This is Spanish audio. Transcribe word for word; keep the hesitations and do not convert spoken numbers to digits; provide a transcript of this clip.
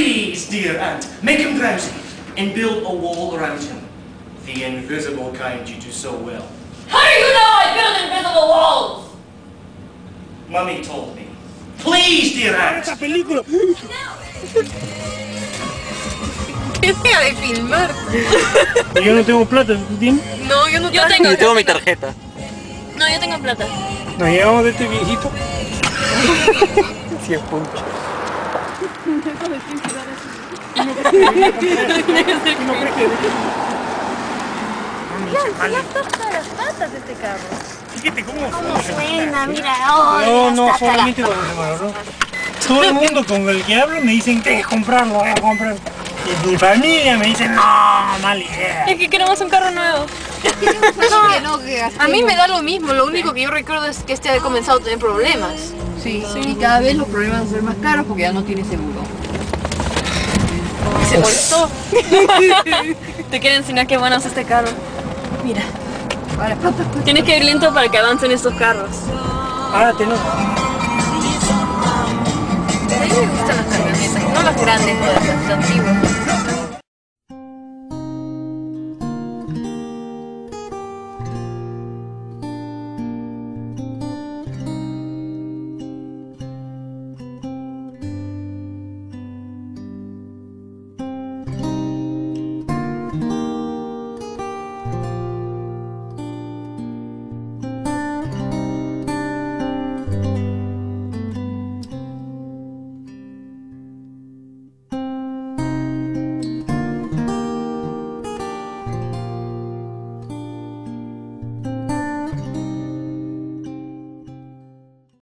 Please, dear aunt, make him drowsy and build a wall around him. The invisible kind you do so well. How do you know I build invisible walls? Mummy told me. Please, dear aunt. ¡Esa película! Deja de filmar. Yo no tengo plata, ¿tú tienes? No, yo no Yo traje. tengo. Yo tengo mi tarjeta. No, yo tengo plata. Nos llevamos de este viejito. Cien puntos. ¿No crees que Ya, ya toca las patas de este carro. fíjate cómo ¿Cómo suena? Mira, No, oh, no, solamente cuando se malogró. Todo el mundo con el que hablo me dicen que comprarlo, voy a comprar. Y mi familia me dice, no, mala idea. Es que queremos un carro nuevo. A mí me da lo mismo, lo único que yo recuerdo es que este ha comenzado a tener problemas. Sí, y cada vez los problemas van a ser más caros porque ya no tiene seguro. Se molestó. Te quiero enseñar qué bueno es este carro. Mira, Ahora, pronto, tienes que ir lento para que avancen estos carros. Ah, tenés. A mí me gustan las camionetas, no las grandes, no las antiguas.